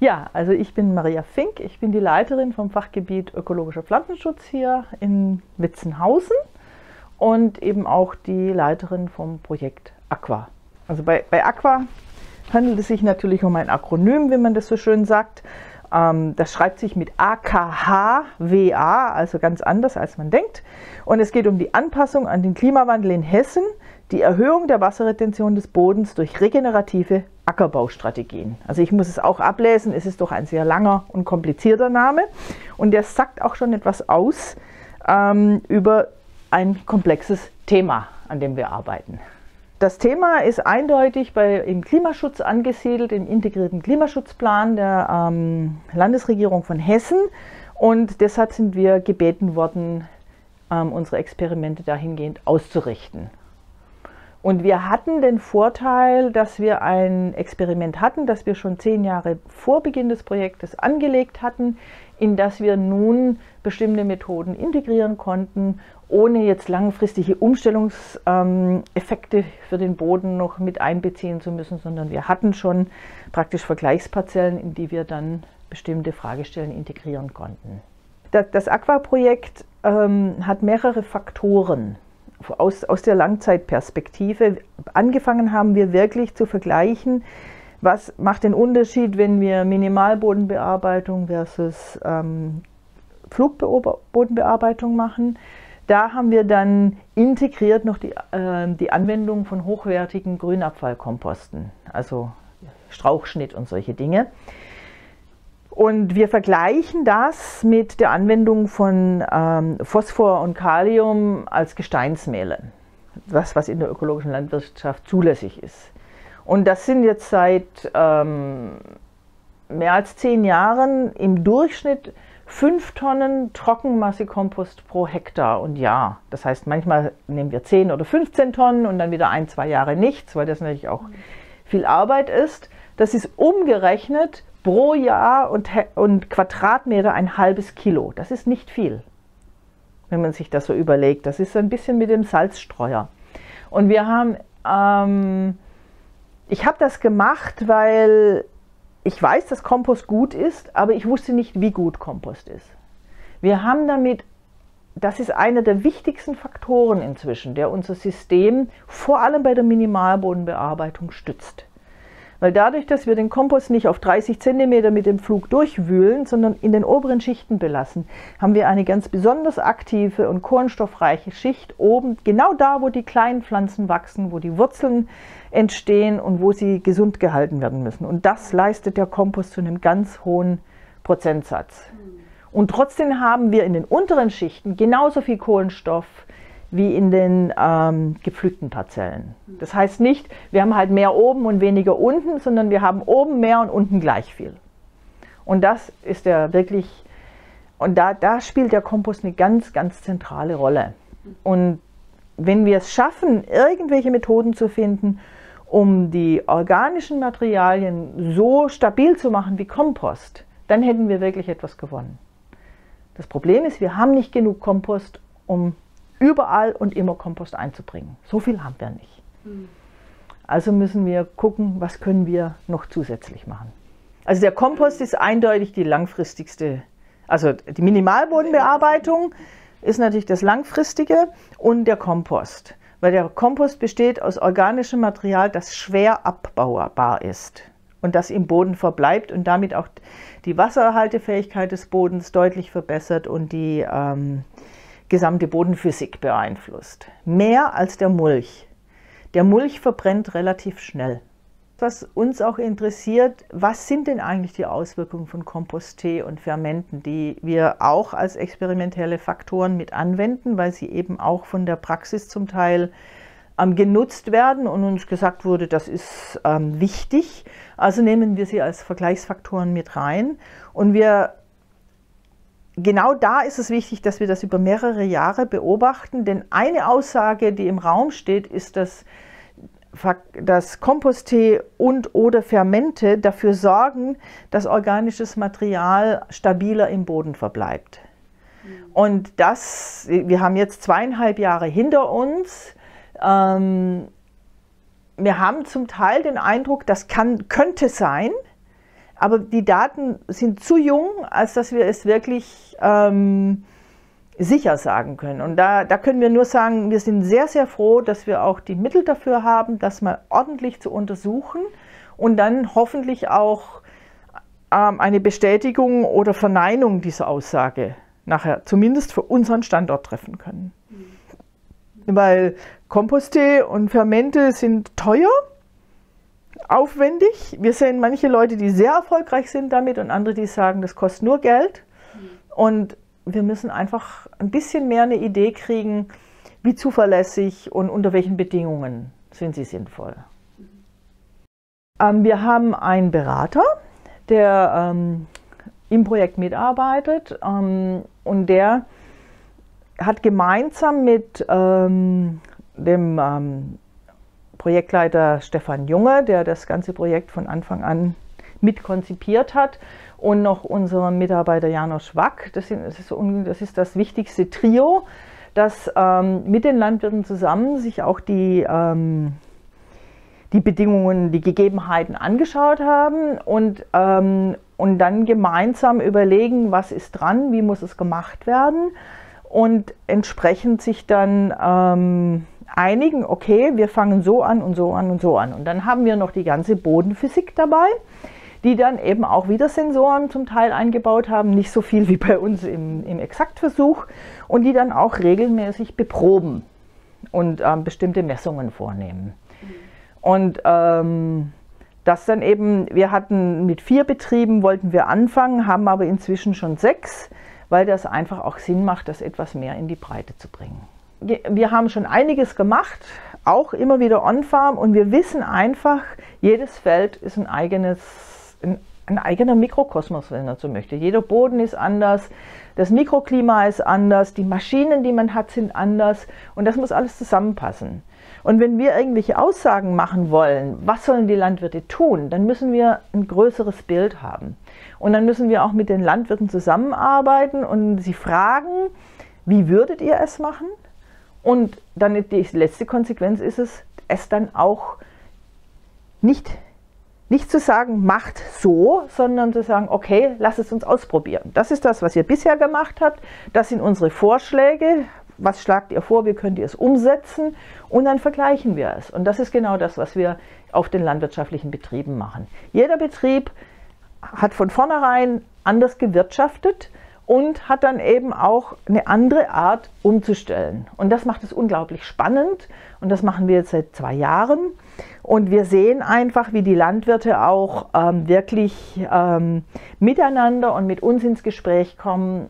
Ja, also ich bin Maria Fink, ich bin die Leiterin vom Fachgebiet Ökologischer Pflanzenschutz hier in Witzenhausen und eben auch die Leiterin vom Projekt AQUA. Also bei AQUA handelt es sich natürlich um ein Akronym, wie man das so schön sagt. Das schreibt sich mit AKHWA, also ganz anders als man denkt. Und es geht um die Anpassung an den Klimawandel in Hessen, die Erhöhung der Wasserretention des Bodens durch regenerative Ackerbaustrategien. Also ich muss es auch ablesen, es ist doch ein sehr langer und komplizierter Name und der sagt auch schon etwas aus über ein komplexes Thema, an dem wir arbeiten. Das Thema ist eindeutig im Klimaschutz angesiedelt, im integrierten Klimaschutzplan der Landesregierung von Hessen und deshalb sind wir gebeten worden, unsere Experimente dahingehend auszurichten. Und wir hatten den Vorteil, dass wir ein Experiment hatten, das wir schon 10 Jahre vor Beginn des Projektes angelegt hatten, in das wir nun bestimmte Methoden integrieren konnten, ohne jetzt langfristige Umstellungseffekte für den Boden noch mit einbeziehen zu müssen, sondern wir hatten schon praktisch Vergleichsparzellen, in die wir dann bestimmte Fragestellen integrieren konnten. Das AQUA-Projekt hat mehrere Faktoren. Aus der Langzeitperspektive. Angefangen haben wir wirklich zu vergleichen, was macht den Unterschied, wenn wir Minimalbodenbearbeitung versus Flugbodenbearbeitung machen. Da haben wir dann integriert noch die Anwendung von hochwertigen Grünabfallkomposten, also Strauchschnitt und solche Dinge. Und wir vergleichen das mit der Anwendung von Phosphor und Kalium als Gesteinsmehle, was in der ökologischen Landwirtschaft zulässig ist. Und das sind jetzt seit mehr als 10 Jahren im Durchschnitt 5 Tonnen Trockenmassekompost pro Hektar und Jahr. Das heißt, manchmal nehmen wir 10 oder 15 Tonnen und dann wieder 1, 2 Jahre nichts, weil das natürlich auch viel Arbeit ist. Das ist umgerechnet pro Jahr und Quadratmeter ein halbes Kilo. Das ist nicht viel, wenn man sich das so überlegt. Das ist so ein bisschen mit dem Salzstreuer. Und wir haben, ich habe das gemacht, weil ich weiß, dass Kompost gut ist, aber ich wusste nicht, wie gut Kompost ist. Wir haben damit, das ist einer der wichtigsten Faktoren inzwischen, der unser System vor allem bei der Minimalbodenbearbeitung stützt. Weil dadurch, dass wir den Kompost nicht auf 30 cm mit dem Flug durchwühlen, sondern in den oberen Schichten belassen, haben wir eine ganz besonders aktive und kohlenstoffreiche Schicht oben, genau da, wo die kleinen Pflanzen wachsen, wo die Wurzeln entstehen und wo sie gesund gehalten werden müssen. Und das leistet der Kompost zu einem ganz hohen Prozentsatz. Und trotzdem haben wir in den unteren Schichten genauso viel Kohlenstoff wie in den gepflückten Parzellen. Das heißt nicht, wir haben halt mehr oben und weniger unten, sondern wir haben oben mehr und unten gleich viel. Und das ist und da spielt der Kompost eine ganz, ganz zentrale Rolle. Und wenn wir es schaffen, irgendwelche Methoden zu finden, um die organischen Materialien so stabil zu machen wie Kompost, dann hätten wir wirklich etwas gewonnen. Das Problem ist, wir haben nicht genug Kompost, um überall und immer Kompost einzubringen. So viel haben wir nicht. Also müssen wir gucken, was können wir noch zusätzlich machen. Also der Kompost ist eindeutig die langfristigste, also die Minimalbodenbearbeitung ist natürlich das langfristige und der Kompost. Weil der Kompost besteht aus organischem Material, das schwer abbaubar ist und das im Boden verbleibt und damit auch die Wasserhaltefähigkeit des Bodens deutlich verbessert und die gesamte Bodenphysik beeinflusst. Mehr als der Mulch. Der Mulch verbrennt relativ schnell. Was uns auch interessiert, was sind denn eigentlich die Auswirkungen von Komposttee und Fermenten, die wir auch als experimentelle Faktoren mit anwenden, weil sie eben auch von der Praxis zum Teil genutzt werden und uns gesagt wurde, das ist wichtig. Also nehmen wir sie als Vergleichsfaktoren mit rein und genau da ist es wichtig, dass wir das über mehrere Jahre beobachten, denn eine Aussage, die im Raum steht, ist, dass Komposttee und/oder Fermente dafür sorgen, dass organisches Material stabiler im Boden verbleibt. Und wir haben jetzt 2,5 Jahre hinter uns. Wir haben zum Teil den Eindruck, das könnte sein, Aber die Daten sind zu jung, als dass wir es wirklich sicher sagen können. Und da können wir nur sagen, wir sind sehr, sehr froh, dass wir auch die Mittel dafür haben, das mal ordentlich zu untersuchen und dann hoffentlich auch eine Bestätigung oder Verneinung dieser Aussage nachher zumindest für unseren Standort treffen können. Weil Komposte und Fermente sind teuer, aufwendig. Wir sehen manche Leute, die sehr erfolgreich sind damit und andere, die sagen, das kostet nur Geld. Und wir müssen einfach ein bisschen mehr eine Idee kriegen, wie zuverlässig und unter welchen Bedingungen sind sie sinnvoll. Wir haben einen Berater, der im Projekt mitarbeitet und der hat gemeinsam mit dem Projektleiter Stefan Junge, der das ganze Projekt von Anfang an mitkonzipiert hat, und noch unserem Mitarbeiter Janosch Wack, das ist das wichtigste Trio, das mit den Landwirten zusammen sich auch die Bedingungen, die Gegebenheiten angeschaut haben und dann gemeinsam überlegen, was ist dran, wie muss es gemacht werden und entsprechend sich dann einigen, okay, wir fangen so an und so an und so an. Und dann haben wir noch die ganze Bodenphysik dabei, die dann eben auch wieder Sensoren zum Teil eingebaut haben, nicht so viel wie bei uns im Exaktversuch, und die dann auch regelmäßig beproben und bestimmte Messungen vornehmen. Und das dann eben, wir hatten mit 4 Betrieben, wollten wir anfangen, haben aber inzwischen schon 6, weil das einfach auch Sinn macht, das etwas mehr in die Breite zu bringen. Wir haben schon einiges gemacht, auch immer wieder on-farm, und wir wissen einfach, jedes Feld ist ein eigener Mikrokosmos, wenn man so möchte. Jeder Boden ist anders, das Mikroklima ist anders, die Maschinen, die man hat, sind anders, und das muss alles zusammenpassen. Und wenn wir irgendwelche Aussagen machen wollen, was sollen die Landwirte tun, dann müssen wir ein größeres Bild haben. Und dann müssen wir auch mit den Landwirten zusammenarbeiten und sie fragen, wie würdet ihr es machen? Und dann die letzte Konsequenz ist es dann auch nicht zu sagen, macht so, sondern zu sagen, okay, lasst es uns ausprobieren. Das ist das, was ihr bisher gemacht habt. Das sind unsere Vorschläge. Was schlagt ihr vor, wie könnt ihr es umsetzen? Und dann vergleichen wir es. Und das ist genau das, was wir auf den landwirtschaftlichen Betrieben machen. Jeder Betrieb hat von vornherein anders gewirtschaftet und hat dann eben auch eine andere Art umzustellen. Und das macht es unglaublich spannend, und das machen wir jetzt seit 2 Jahren. Und wir sehen einfach, wie die Landwirte auch wirklich miteinander und mit uns ins Gespräch kommen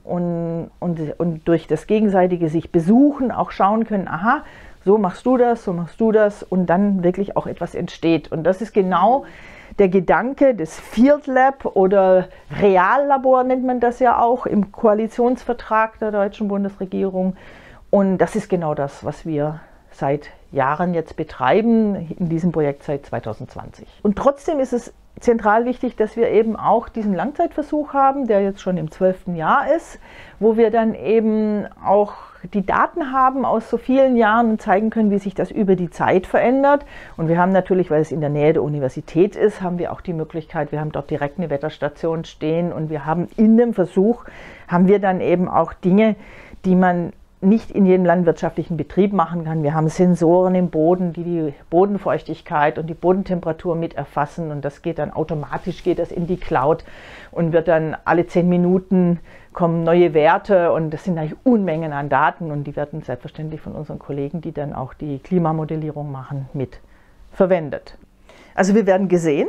und durch das gegenseitige sich besuchen auch schauen können, aha, so machst du das, und dann wirklich auch etwas entsteht. Und das ist genau der Gedanke des Field Lab oder Reallabor nennt man das ja auch im Koalitionsvertrag der deutschen Bundesregierung. Und das ist genau das, was wir seit Jahren jetzt betreiben, in diesem Projekt seit 2020. Und trotzdem ist es zentral wichtig, dass wir eben auch diesen Langzeitversuch haben, der jetzt schon im 12. Jahr ist, wo wir dann eben auch die Daten haben aus so vielen Jahren und zeigen können, wie sich das über die Zeit verändert. Und wir haben natürlich, weil es in der Nähe der Universität ist, haben wir auch die Möglichkeit, wir haben dort direkt eine Wetterstation stehen, und wir haben in dem Versuch, haben wir dann eben auch Dinge, die man nicht in jedem landwirtschaftlichen Betrieb machen kann. Wir haben Sensoren im Boden, die die Bodenfeuchtigkeit und die Bodentemperatur mit erfassen, und das geht dann automatisch, geht das in die Cloud und wird dann alle 10 Minuten kommen neue Werte, und das sind eigentlich Unmengen an Daten, und die werden selbstverständlich von unseren Kollegen, die dann auch die Klimamodellierung machen, mit verwendet. Also wir werden gesehen.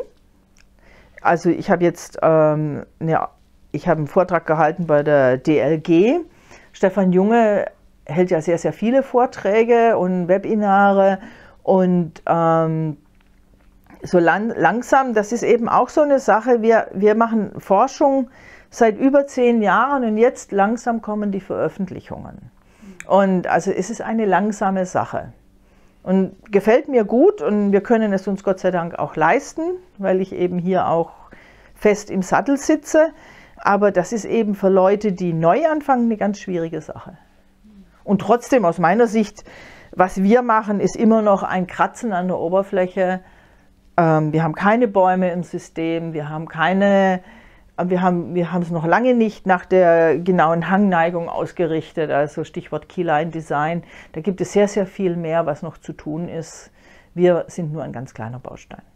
Also ich habe jetzt einen Vortrag gehalten bei der DLG. Stefan Junge hält ja sehr, sehr viele Vorträge und Webinare, und so langsam, das ist eben auch so eine Sache, wir machen Forschung seit über 10 Jahren, und jetzt langsam kommen die Veröffentlichungen. Und also es ist eine langsame Sache. Und gefällt mir gut, und wir können es uns Gott sei Dank auch leisten, weil ich eben hier auch fest im Sattel sitze. Aber das ist eben für Leute, die neu anfangen, eine ganz schwierige Sache. Und trotzdem aus meiner Sicht, was wir machen, ist immer noch ein Kratzen an der Oberfläche Wir haben keine Bäume im System, wir haben es noch lange nicht nach der genauen Hangneigung ausgerichtet, also Stichwort Keyline Design. Da gibt es sehr, sehr viel mehr, was noch zu tun ist. Wir sind nur ein ganz kleiner Baustein.